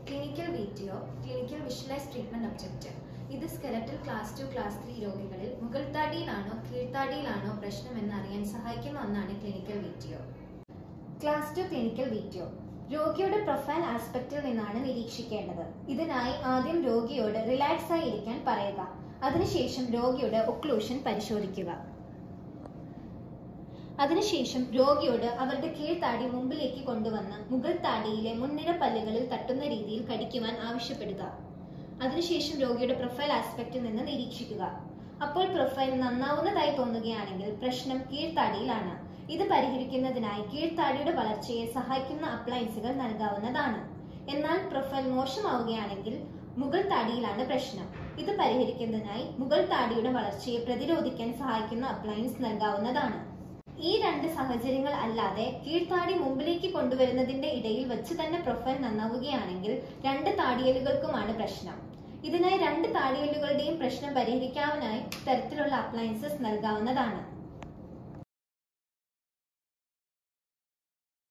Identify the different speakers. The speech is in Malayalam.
Speaker 1: Clinical video, clinical visualise treatment objective. ഇത് സ്കെലറ്റൽ ക്ലാസ് 2, ക്ലാസ് 3 രോഗികളിൽ മുകൾത്താടിയിലാണോ കീഴ്ത്താടിയിലാണോ പ്രശ്നമെന്ന് അറിയാൻ സഹായിക്കുന്ന ഒന്നാണ് clinical video. Class 2 clinical video രോഗിയുടെ പ്രൊഫൈൽ ആസ്പെക്റ്റിൽ നിന്നാണ് നിരീക്ഷിക്കേണ്ടത്. ഇതിനായി ആദ്യം രോഗിയോട് റിലാക്സ് ആയി ഇരിക്കാൻ പറയുക. അതിനുശേഷം രോഗിയുടെ ഒക്ലൂഷൻ പരിശോധിക്കുക. അതിനുശേഷം രോഗിയോട് അവരുടെ കീഴ്ത്താടി മുമ്പിലേക്ക് കൊണ്ടുവന്ന് മുകൾ താടിയിലെ മുൻനിര പല്ലുകളിൽ തട്ടുന്ന രീതിയിൽ കടിക്കുവാൻ ആവശ്യപ്പെടുക. അതിനുശേഷം രോഗിയുടെ പ്രൊഫൈൽ ആസ്പെക്റ്റിൽ നിന്ന് നിരീക്ഷിക്കുക. അപ്പോൾ പ്രൊഫൈൽ നന്നാവുന്നതായി തോന്നുകയാണെങ്കിൽ പ്രശ്നം കീഴ്ത്താടിയിലാണ്. ഇത് പരിഹരിക്കുന്നതിനായി കീഴ്ത്താടിയുടെ വളർച്ചയെ സഹായിക്കുന്ന അപ്ലയൻസുകൾ നൽകാവുന്നതാണ്. എന്നാൽ പ്രൊഫൈൽ മോശമാവുകയാണെങ്കിൽ മുകൾ താടിയിലാണ് പ്രശ്നം. ഇത് പരിഹരിക്കുന്നതിനായി മുകൾ താടിയുടെ വളർച്ചയെ പ്രതിരോധിക്കാൻ സഹായിക്കുന്ന അപ്ലയൻസ് നൽകാവുന്നതാണ്. ഈ രണ്ട് സാഹചര്യങ്ങൾ അല്ലാതെ കീഴ്ത്താടി മുമ്പിലേക്ക് കൊണ്ടുവരുന്നതിന്റെ ഇടയിൽ വെച്ച് തന്നെ പ്രൊഫൈൽ നന്നാവുകയാണെങ്കിൽ രണ്ട് താടിയലുകൾക്കുമാണ് പ്രശ്നം. ഇതിനായി രണ്ട് താടിയലുകളുടെയും പ്രശ്നം പരിഹരിക്കാനായി തരത്തിലുള്ള അപ്ലയൻസസ് നൽകാവുന്നതാണ്.